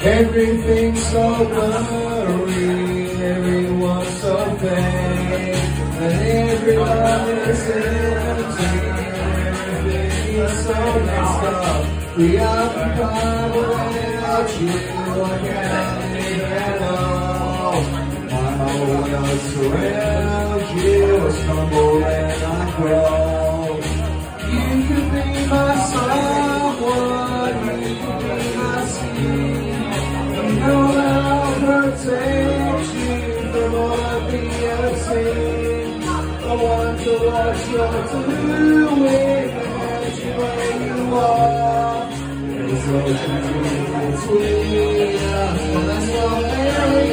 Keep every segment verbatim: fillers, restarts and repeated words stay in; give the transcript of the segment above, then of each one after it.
Everything's so blurry, everyone's so fake, and every love is empty, everything is so messed up. Preoccupied without you, I can't live alone. My whole world surrounds you, I stumble and I crawl. You could be my someone, you could be my sea. You know that I'll protect you from all of the unseen. I want to watch you're doing and manage you where you are. There's ocean between us, but that's not very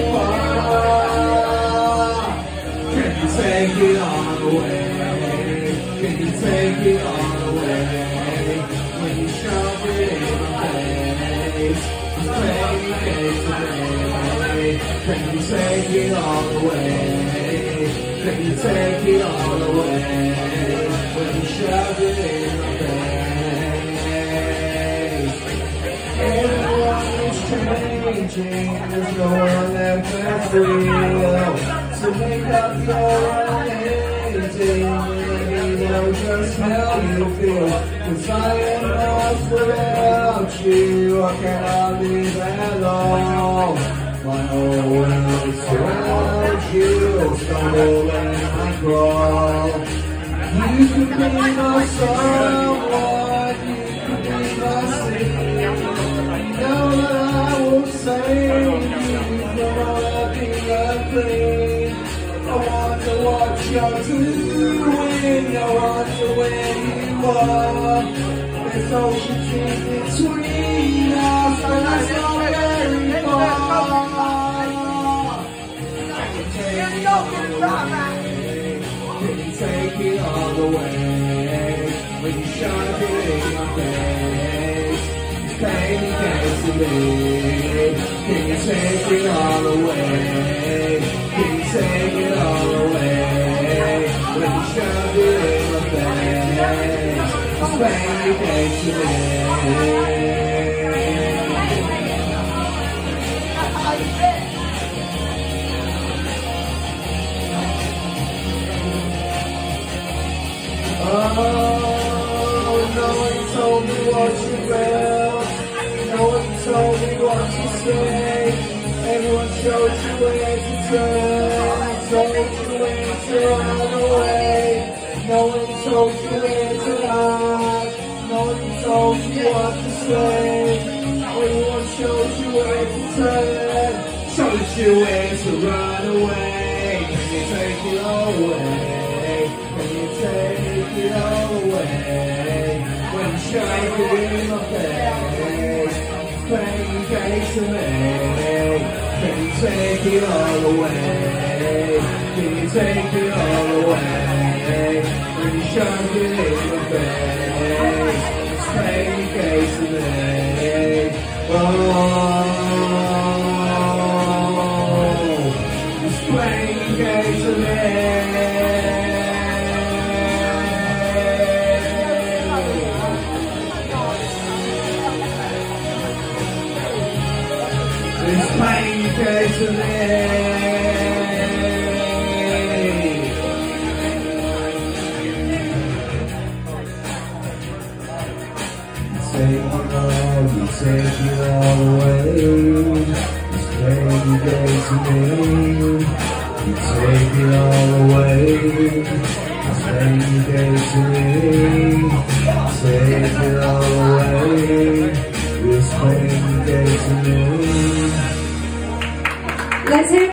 far. Can you take it all away? Can you take it all away? When you shove it in my face, it's baby days today. Can you take it all away? Can you take it all away? When you shove it in my face. Everyone is changing, there's no one left that's real. So make up your own ending. Know just how you feel, 'cause I am lost without you. I cannot live alone. My whole world surrounds you, stumble and I crawl. You could be my someone, you could be my sea. You know that I will save you from all of the unclean. I want to watch you're doing, I want to where you are. There's oceans in between us, but that's not very far. Can you take it all away? Can you take it all away? When you shove it in my face, it's baby days to me. Can you take it all away? Can you take it all away? When you shove it in my face, it's baby days to me. Oh, no one told me what you felt, no one told me what to say. Everyone showed you where to turn, told you where to run away. No one told you where to hide, no one told you what to say. Everyone showed you where to turn, showed you where to run away. Can you take it all away? Can you take it all away? When you shove it in my face, baby days to me. Can you take it all away? Can you take it all away? When you shove it in my face, it's baby days to me. Oh, it's baby days to me. It's pain came to me. Take it all, you take it all away. It's pain came to me. You take it all away. It's pain came to me. Take it all away. It's pain came to me. Let's hear